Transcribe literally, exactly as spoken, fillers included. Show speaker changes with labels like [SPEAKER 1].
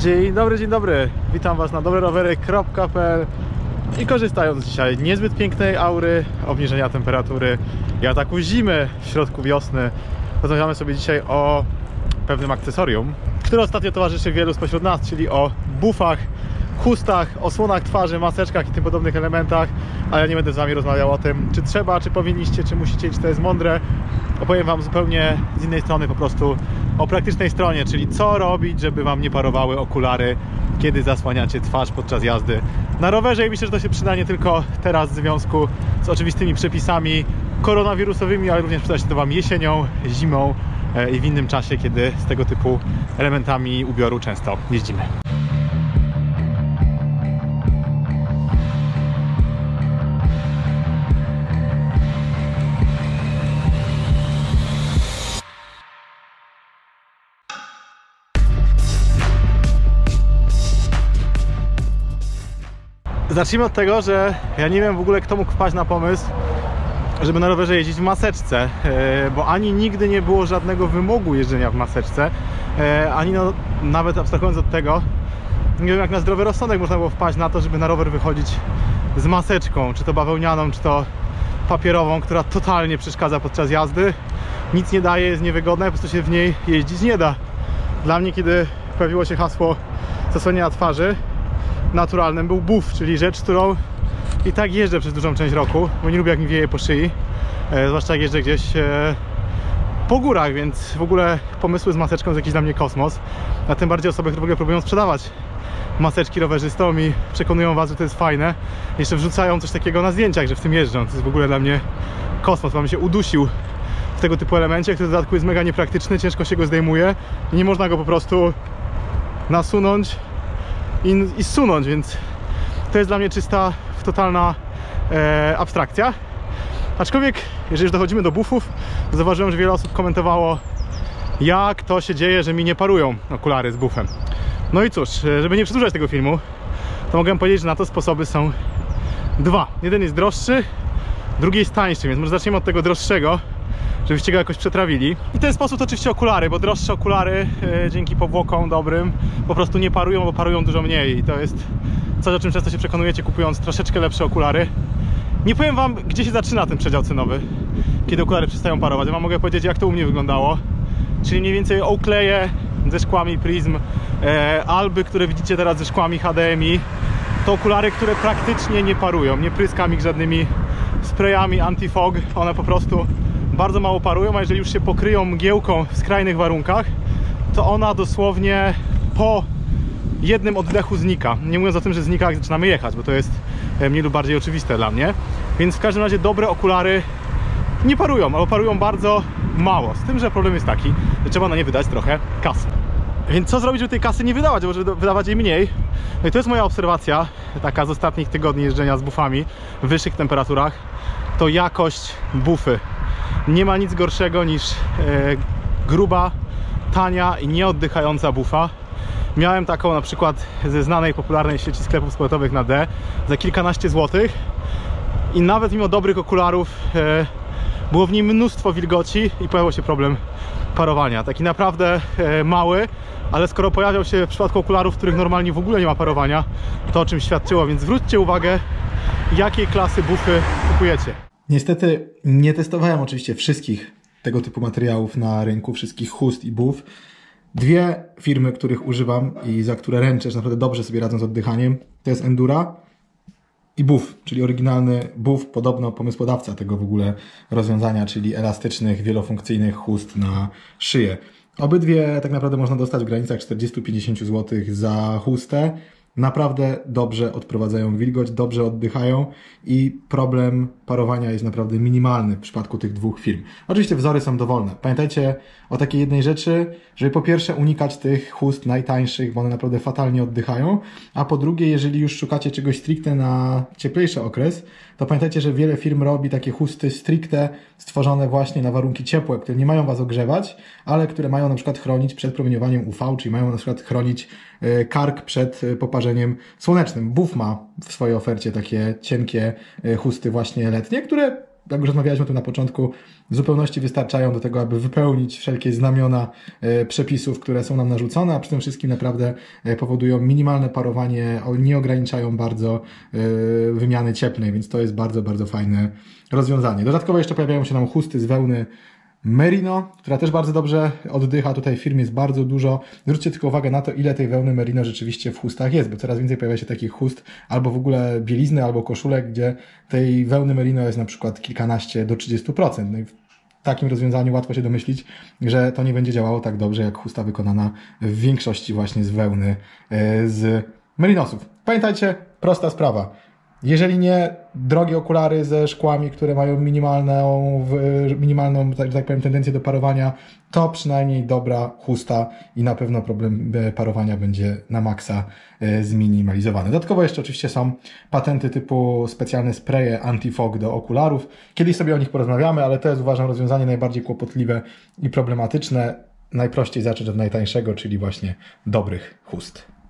[SPEAKER 1] Dzień dobry, dzień dobry. Witam Was na dobre rowery kropka p l i korzystając dzisiaj niezbyt pięknej aury, obniżenia temperatury i ataku zimy w środku wiosny, rozmawiamy sobie dzisiaj o pewnym akcesorium, które ostatnio towarzyszy wielu spośród nas, czyli o bufach, chustach, osłonach twarzy, maseczkach i tym podobnych elementach, ale ja nie będę z Wami rozmawiał o tym, czy trzeba, czy powinniście, czy musicie, czy to jest mądre. Opowiem Wam zupełnie z innej strony, po prostu o praktycznej stronie, czyli co robić, żeby Wam nie parowały okulary, kiedy zasłaniacie twarz podczas jazdy na rowerze. I myślę, że to się przyda nie tylko teraz w związku z oczywistymi przepisami koronawirusowymi, ale również przyda się to Wam jesienią, zimą i w innym czasie, kiedy z tego typu elementami ubioru często jeździmy. Zacznijmy od tego, że ja nie wiem w ogóle, kto mógł wpaść na pomysł, żeby na rowerze jeździć w maseczce, bo ani nigdy nie było żadnego wymogu jeżdżenia w maseczce, ani no, nawet abstrahując od tego, nie wiem, jak na zdrowy rozsądek można było wpaść na to, żeby na rower wychodzić z maseczką, czy to bawełnianą, czy to papierową, która totalnie przeszkadza podczas jazdy, nic nie daje, jest niewygodna, po prostu się w niej jeździć nie da. Dla mnie, kiedy pojawiło się hasło zasłaniania twarzy, naturalnym był buf, czyli rzecz, którą i tak jeżdżę przez dużą część roku, bo nie lubię, jak mi wieje po szyi, e, zwłaszcza jak jeżdżę gdzieś e, po górach, więc w ogóle pomysły z maseczką jest jakiś dla mnie kosmos, a tym bardziej osoby, które w ogóle próbują sprzedawać maseczki rowerzystom i przekonują Was, że to jest fajne, jeszcze wrzucają coś takiego na zdjęciach, że w tym jeżdżą. To jest w ogóle dla mnie kosmos, mam się udusił w tego typu elemencie, który w dodatku jest mega niepraktyczny, ciężko się go zdejmuje i nie można go po prostu nasunąć I, i zsunąć, więc to jest dla mnie czysta, totalna e, abstrakcja. Aczkolwiek, jeżeli już dochodzimy do bufów, to zauważyłem, że wiele osób komentowało, jak to się dzieje, że mi nie parują okulary z bufem. No i cóż, żeby nie przedłużać tego filmu, to mogę powiedzieć, że na to sposoby są dwa. Jeden jest droższy, drugi jest tańszy, więc może zaczniemy od tego droższego, żebyście go jakoś przetrawili. I w ten sposób to oczywiście okulary, bo droższe okulary e, dzięki powłokom dobrym po prostu nie parują, bo parują dużo mniej. I to jest coś, o czym często się przekonujecie, kupując troszeczkę lepsze okulary. Nie powiem Wam, gdzie się zaczyna ten przedział cenowy, kiedy okulary przestają parować. Ja Wam mogę powiedzieć, jak to u mnie wyglądało. Czyli mniej więcej Oakleje ze szkłami Prism, e, Alby, które widzicie teraz ze szkłami H D M I. To okulary, które praktycznie nie parują. Nie pryskam ich żadnymi sprayami anti-fog. One po prostu bardzo mało parują, a jeżeli już się pokryją mgiełką w skrajnych warunkach, to ona dosłownie po jednym oddechu znika. Nie mówiąc o tym, że znika, jak zaczynamy jechać, bo to jest mniej lub bardziej oczywiste dla mnie. Więc w każdym razie dobre okulary nie parują, albo parują bardzo mało. Z tym, że problem jest taki, że trzeba na nie wydać trochę kasy. Więc co zrobić, żeby tej kasy nie wydawać, albo żeby wydawać jej mniej? No i to jest moja obserwacja, taka z ostatnich tygodni jeżdżenia z bufami w wyższych temperaturach, to jakość bufy. Nie ma nic gorszego niż e, gruba, tania i nieoddychająca bufa. Miałem taką na przykład ze znanej, popularnej sieci sklepów sportowych na D za kilkanaście złotych i nawet mimo dobrych okularów e, było w niej mnóstwo wilgoci i pojawił się problem parowania. Taki naprawdę e, mały, ale skoro pojawiał się w przypadku okularów, w których normalnie w ogóle nie ma parowania, to o czym świadczyło, więc zwróćcie uwagę, jakiej klasy bufy kupujecie.
[SPEAKER 2] Niestety nie testowałem oczywiście wszystkich tego typu materiałów na rynku, wszystkich chust i buf. Dwie firmy, których używam i za które ręczę, że naprawdę dobrze sobie radzą z oddychaniem, to jest Endura i buf, czyli oryginalny buf, podobno pomysłodawca tego w ogóle rozwiązania, czyli elastycznych, wielofunkcyjnych chust na szyję. Obydwie tak naprawdę można dostać w granicach czterdzieści do pięćdziesięciu złotych za chustę. Naprawdę dobrze odprowadzają wilgoć, dobrze oddychają i problem parowania jest naprawdę minimalny w przypadku tych dwóch firm. Oczywiście wzory są dowolne. Pamiętajcie o takiej jednej rzeczy, żeby po pierwsze unikać tych chust najtańszych, bo one naprawdę fatalnie oddychają, a po drugie, jeżeli już szukacie czegoś stricte na cieplejszy okres, to pamiętajcie, że wiele firm robi takie chusty stricte stworzone właśnie na warunki ciepłe, które nie mają Was ogrzewać, ale które mają na przykład chronić przed promieniowaniem U V, czyli mają na przykład chronić kark przed poparzeniem słonecznym. Buf ma w swojej ofercie takie cienkie chusty właśnie letnie, które jak już rozmawialiśmy o tym na początku, w zupełności wystarczają do tego, aby wypełnić wszelkie znamiona e, przepisów, które są nam narzucone, a przy tym wszystkim naprawdę e, powodują minimalne parowanie, o, nie ograniczają bardzo e, wymiany cieplnej, więc to jest bardzo, bardzo fajne rozwiązanie. Dodatkowo jeszcze pojawiają się nam chusty z wełny Merino, która też bardzo dobrze oddycha. Tutaj w firmie jest bardzo dużo. Zwróćcie tylko uwagę na to, ile tej wełny Merino rzeczywiście w chustach jest, bo coraz więcej pojawia się takich chust, albo w ogóle bielizny, albo koszulek, gdzie tej wełny Merino jest na przykład kilkanaście do trzydziestu procent. No i w takim rozwiązaniu łatwo się domyślić, że to nie będzie działało tak dobrze, jak chusta wykonana w większości właśnie z wełny z merinosów. Pamiętajcie, prosta sprawa. Jeżeli nie drogie okulary ze szkłami, które mają minimalną, minimalną, że tak powiem, tendencję do parowania, to przynajmniej dobra chusta i na pewno problem parowania będzie na maksa zminimalizowany. Dodatkowo jeszcze oczywiście są patenty typu specjalne spreje anti-fog do okularów. Kiedyś sobie o nich porozmawiamy, ale to jest, uważam, rozwiązanie najbardziej kłopotliwe i problematyczne. Najprościej zacząć od najtańszego, czyli właśnie dobrych chust.